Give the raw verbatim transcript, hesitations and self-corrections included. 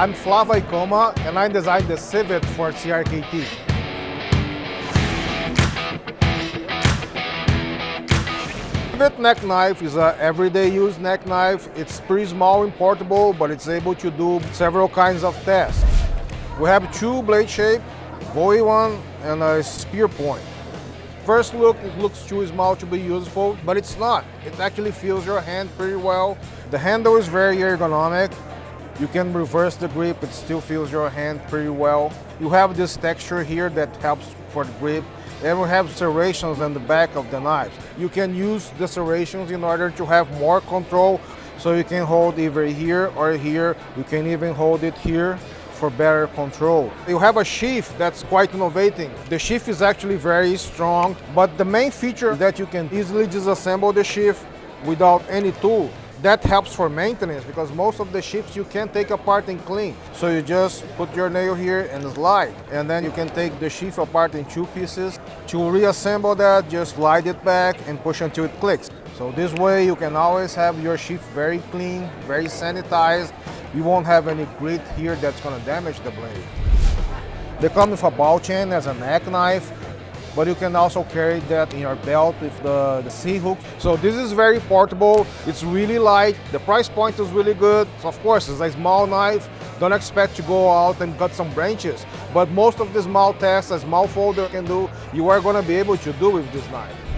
I'm Flavio Ikoma and I designed the Civet for C R K T. Civet neck knife is an everyday use neck knife. It's pretty small and portable, but it's able to do several kinds of tests. We have two blade shape, Bowie one and a spear point. First look, it looks too small to be useful, but it's not. It actually feels your hand pretty well. The handle is very ergonomic. You can reverse the grip, it still feels your hand pretty well. You have this texture here that helps for the grip. And we have serrations on the back of the knife. You can use the serrations in order to have more control. So you can hold either here or here. You can even hold it here for better control. You have a sheath that's quite innovating. The sheath is actually very strong, but the main feature is that you can easily disassemble the sheath without any tool. That helps for maintenance because most of the sheaths you can take apart and clean. So you just put your nail here and slide, and then you can take the sheath apart in two pieces. To reassemble that, just slide it back and push until it clicks. So this way you can always have your sheath very clean, very sanitized. You won't have any grit here that's going to damage the blade. They come with a ball chain as a neck knife, but you can also carry that in your belt with the, the C-hook. So this is very portable, it's really light, the price point is really good. So of course, it's a small knife, don't expect to go out and cut some branches, but most of the small tasks a small folder can do, you are going to be able to do with this knife.